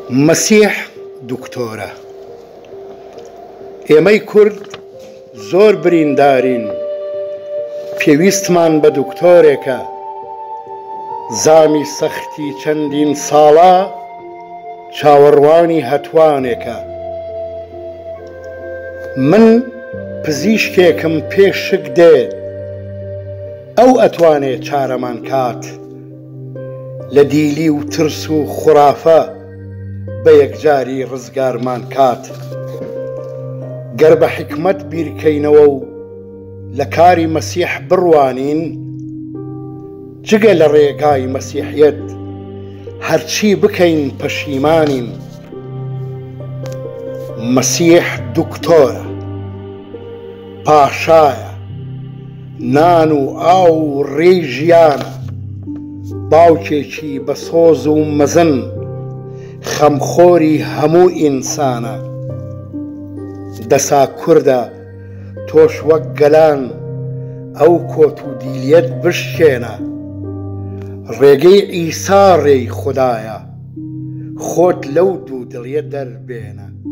مەسیح دوکتۆرە. ئێمەی کورد زۆر بریندارین، پێویستمان بە دوکتۆرێکە. زامی سەختی چەندین ساڵە چاوەڕوانی هەتوانێکە. من پزیشکێکم پێشک دێت، ئەو ئەتوانێت چارەمان کات لە دیلی و ترس و خوڕافە بە یەکجاری ڕزگارمان کات. گەر بە حکمت بیرکەینەوە و لە کاری مەسیح بڕوانین، جگە لە ڕێگای مەسیحیەت هەرچی بکەین پەشیمانین. مەسیح دوکتۆرە، پاشایە، نان و ئاو و ڕێی ژیانە، باوکێکی بە سۆز و مەزن، خەمخۆری هەموو ئینسانە. دەسا کووردە تۆش وەک گەلان ئەو کۆت و دیلیەت بشکێنە. ڕێگەی ئیسا ڕێی خودایە، خۆت لەو دوو دڵیە دەربێنە.